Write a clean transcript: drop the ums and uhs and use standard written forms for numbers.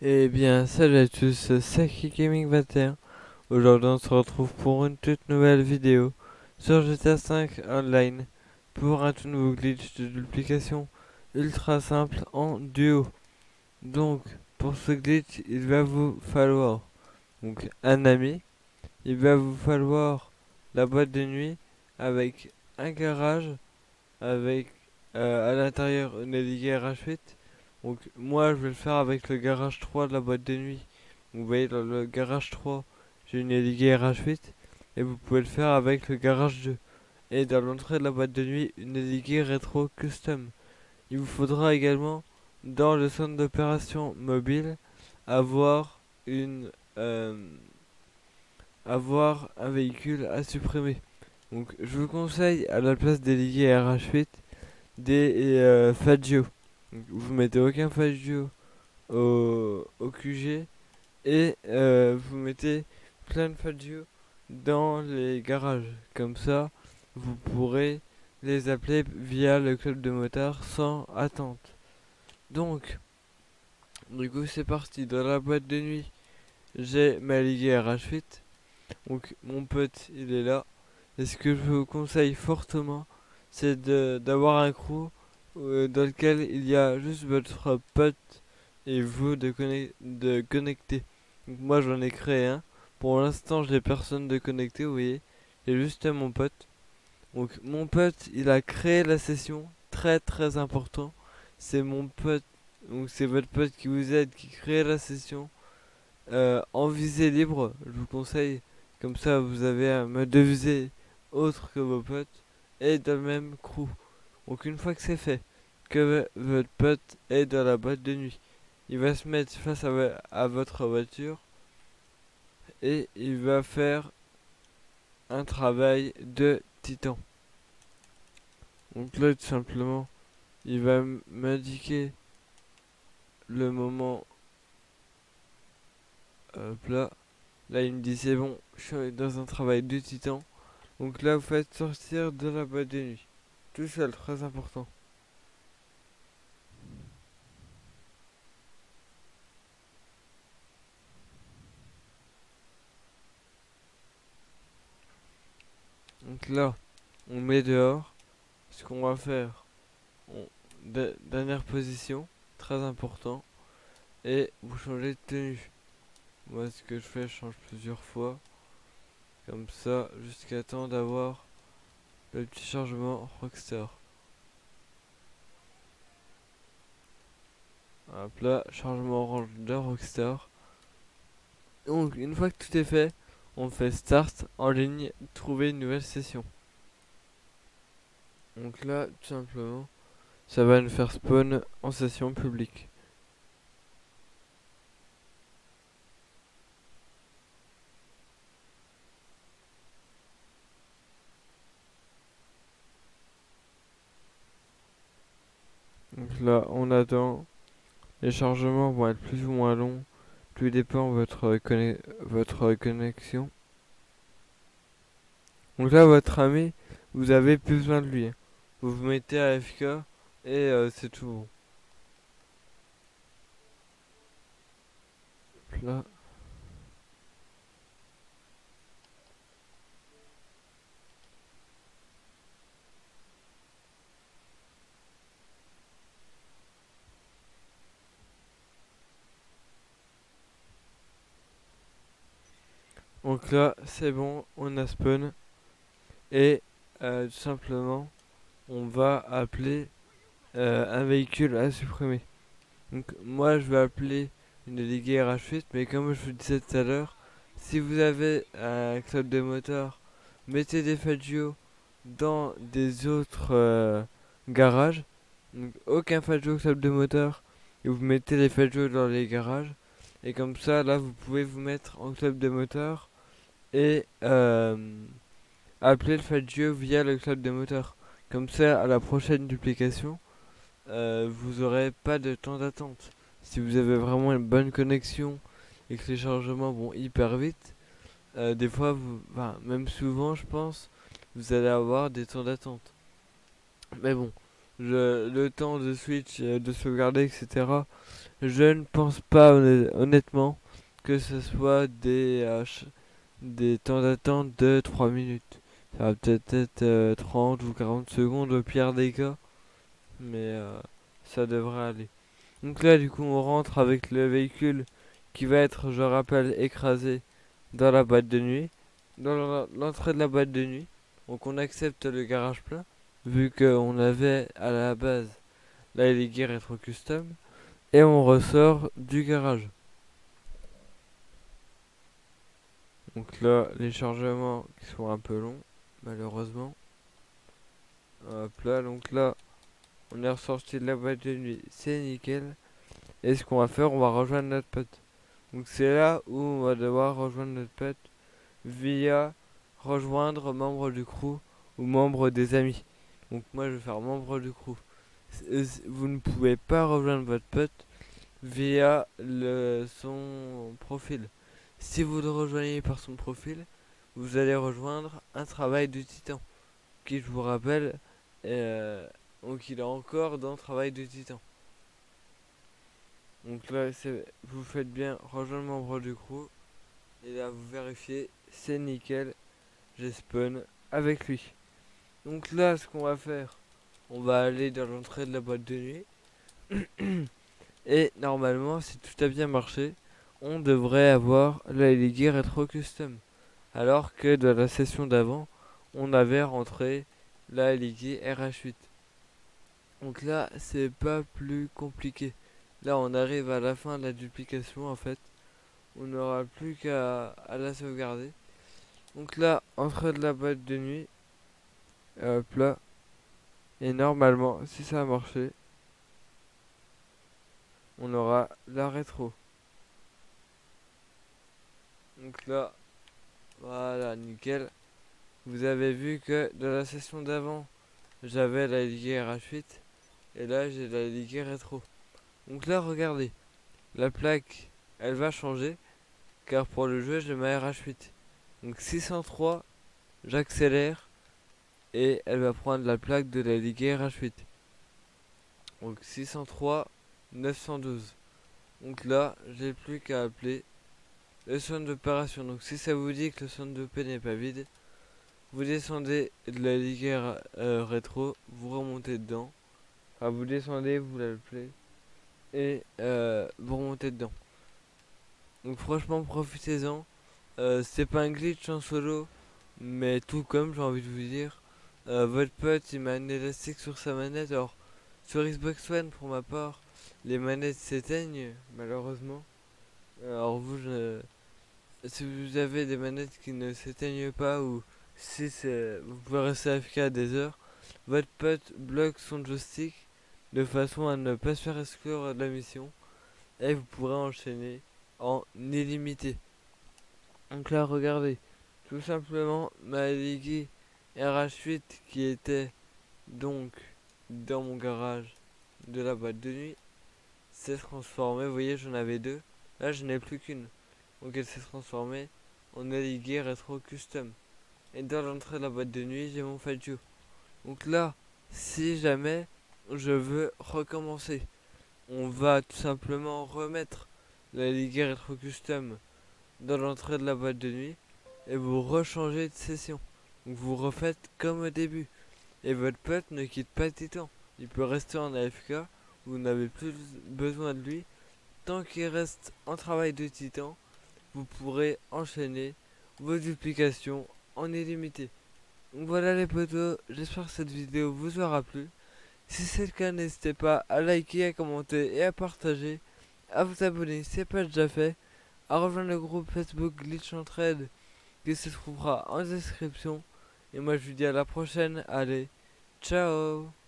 Eh bien, salut à tous, c'est Gaming 21. Aujourd'hui, on se retrouve pour une toute nouvelle vidéo sur GTA 5 Online pour un tout nouveau glitch de duplication ultra simple en duo. Donc, pour ce glitch, il va vous falloir un ami, il va vous falloir la boîte de nuit avec un garage avec à l'intérieur une LG RH8. Donc moi je vais le faire avec le garage 3 de la boîte de nuit. Vous voyez dans le garage 3 j'ai une LG RH8 et vous pouvez le faire avec le garage 2. Et dans l'entrée de la boîte de nuit une LG Retro Custom. Il vous faudra également dans le centre d'opération mobile avoir une avoir un véhicule à supprimer. Donc je vous conseille à la place des LG RH8 des Fagio. Donc, vous mettez aucun Fagio au QG et vous mettez plein de Fagio dans les garages. Comme ça, vous pourrez les appeler via le club de motards sans attente. Donc, du coup, c'est parti. Dans la boîte de nuit, j'ai ma Ligue RH8. Donc, mon pote, il est là. Et ce que je vous conseille fortement, c'est d'avoir un crew dans lequel il y a juste votre pote et vous de connecter. Donc moi j'en ai créé un. Pour l'instant j'ai personne de connecté, vous voyez. J'ai juste mon pote. Donc mon pote il a créé la session. Très très important. C'est mon pote. Donc c'est votre pote qui vous aide, qui crée la session. En visée libre, je vous conseille. Comme ça vous avez un mode de visée autre que vos potes. Et dans le même crew. Donc une fois que c'est fait, que votre pote est dans la boîte de nuit, il va se mettre face à votre voiture et il va faire un travail de titan. Donc là tout simplement, il va m'indiquer le moment. Hop là. Là il me dit c'est bon, je suis dans un travail de titan. Donc là vous faites sortir de la boîte de nuit. Tout seul, très important. Donc là, on met dehors. Ce qu'on va faire, dernière position, très important, et vous changez de tenue. Moi ce que je fais, je change plusieurs fois, comme ça, jusqu'à temps d'avoir le petit changement Rockstar. Hop là, changement orange de Rockstar. Donc une fois que tout est fait, on fait Start en ligne, trouver une nouvelle session. Donc là, tout simplement, ça va nous faire spawn en session publique. Donc là, on attend. Les chargements vont être plus ou moins longs. Tout dépend de votre connexion. Donc là, votre ami, vous avez plus besoin de lui, hein. Vous vous mettez à AFK et c'est tout bon. Là. Donc là, c'est bon, on a spawn. Et tout simplement, on va appeler un véhicule à supprimer. Donc moi, je vais appeler une déléguée RH8, mais comme je vous disais tout à l'heure, si vous avez un club de motards, mettez des Fagio dans des autres garages. Donc, aucun Fagio club de motards, et vous mettez les Fagio dans les garages. Et comme ça, là, vous pouvez vous mettre en club de motards et appeler le Fagio via le club de motards. Comme ça, à la prochaine duplication, vous aurez pas de temps d'attente. Si vous avez vraiment une bonne connexion et que les chargements vont hyper vite, des fois, même souvent, je pense, vous allez avoir des temps d'attente. Mais bon, le temps de switch, de sauvegarder, etc. Je ne pense pas honnêtement que ce soit des temps d'attente de 3 minutes. Ça va peut-être être 30 ou 40 secondes au pire des cas, mais ça devrait aller. Donc là, du coup, on rentre avec le véhicule qui va être, je rappelle, écrasé dans la boîte de nuit, dans l'entrée de la boîte de nuit. Donc on accepte le garage plein, vu qu'on avait à la base la Eligi Retro Custom, et on ressort du garage. Donc là, les chargements qui sont un peu longs, malheureusement. Hop là, donc là, on est ressorti de la boîte de nuit, c'est nickel. Et ce qu'on va faire, on va rejoindre notre pote. Donc c'est là où on va devoir rejoindre notre pote via rejoindre membre du crew ou membre des amis. Donc moi je vais faire membre du crew. Vous ne pouvez pas rejoindre votre pote via son profil. Si vous le rejoignez par son profil, vous allez rejoindre un travail de titan. Qui, je vous rappelle, donc il est encore dans le travail de titan. Donc là, vous faites bien rejoindre membre du crew. Et là, vous vérifiez, c'est nickel. J'ai spawn avec lui. Donc là, ce qu'on va faire, on va aller dans l'entrée de la boîte de nuit. Et normalement, si tout a bien marché, on devrait avoir la Eligi Retro Custom. Alors que dans la session d'avant, on avait rentré la Eligi RH8. Donc là, c'est pas plus compliqué. Là, on arrive à la fin de la duplication en fait. On n'aura plus qu'à la sauvegarder. Donc là, entrée de la boîte de nuit. Hop là. Et normalement, si ça a marché, on aura la rétro. Donc là, voilà, nickel. Vous avez vu que dans la session d'avant, j'avais la Ligue RH8. Et là, j'ai la Ligue rétro. Donc là, regardez. La plaque, elle va changer. Car pour le jeu, j'ai ma RH8. Donc 603, j'accélère. Et elle va prendre la plaque de la Ligue RH8. Donc 603, 912. Donc là, j'ai plus qu'à appeler le centre d'opération. Donc si ça vous dit que le centre de paix n'est pas vide, vous descendez de la Ligue rétro, vous remontez dedans. Enfin, vous descendez, vous l'appelez et vous remontez dedans. Donc franchement, profitez-en. C'est pas un glitch en solo, mais tout comme j'ai envie de vous dire, votre pote il met un élastique sur sa manette. Alors sur Xbox One pour ma part, les manettes s'éteignent malheureusement. Alors si vous avez des manettes qui ne s'éteignent pas ou si vous pouvez rester AFK des heures, votre pote bloque son joystick de façon à ne pas se faire exclure de la mission et vous pourrez enchaîner en illimité. Donc là regardez, tout simplement ma Ligi RH8 qui était donc dans mon garage de la boîte de nuit s'est transformée, vous voyez j'en avais deux, là je n'ai plus qu'une. Donc elle s'est transformée en Ligi Retro Custom. Et dans l'entrée de la boîte de nuit, j'ai mon Fajio. Donc là, si jamais je veux recommencer, on va tout simplement remettre la Ligue Retro Custom dans l'entrée de la boîte de nuit et vous rechangez de session. Donc vous refaites comme au début. Et votre pote ne quitte pas Titan. Il peut rester en AFK, vous n'avez plus besoin de lui. Tant qu'il reste en travail de Titan, vous pourrez enchaîner vos duplications en illimité. Donc voilà les potos, j'espère que cette vidéo vous aura plu. Si c'est le cas, n'hésitez pas à liker, à commenter et à partager, à vous abonner si ce n'est pas déjà fait, à rejoindre le groupe Facebook Glitch Entraide qui se trouvera en description. Et moi je vous dis à la prochaine, allez, ciao.